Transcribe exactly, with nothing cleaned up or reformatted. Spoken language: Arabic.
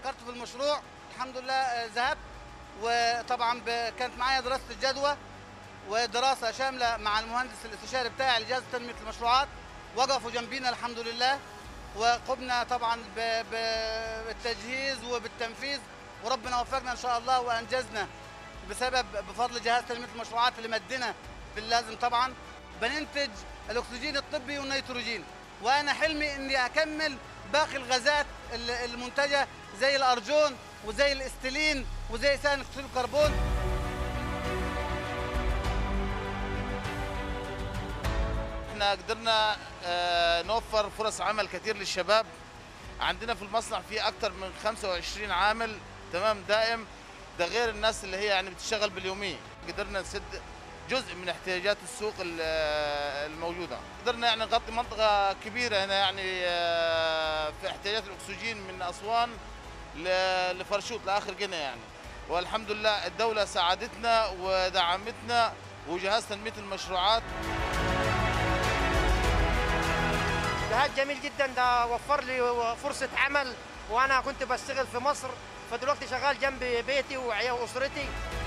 فكرت في المشروع الحمد لله ذهبت، وطبعا كانت معايا دراسه الجدوى ودراسه شامله مع المهندس الاستشاري بتاعي لجهاز تنميه المشروعات، وقفوا جنبينا الحمد لله، وقمنا طبعا بالتجهيز وبالتنفيذ، وربنا وفقنا ان شاء الله وانجزنا بسبب بفضل جهاز تنميه المشروعات اللي مدنا باللازم. طبعا بننتج الاكسجين الطبي والنيتروجين، وانا حلمي اني اكمل باقي الغازات المنتجه زي الارجون وزي الاستيلين وزي ثاني اكسيد الكربون. احنا قدرنا نوفر فرص عمل كثير للشباب. عندنا في المصنع في اكثر من خمسة وعشرين عامل تمام دائم، ده غير الناس اللي هي يعني بتشتغل باليوميه. قدرنا نسد جزء من احتياجات السوق الموجوده، قدرنا يعني نغطي منطقه كبيره هنا يعني في احتياجات الاكسجين من اسوان لفرشوط لاخر قنا يعني. والحمد لله الدوله ساعدتنا ودعمتنا وجهاز تنميه المشروعات. جهاز جميل جدا، ده وفر لي فرصه عمل، وانا كنت بشتغل في مصر، فدلوقتي شغال جنب بيتي واسرتي.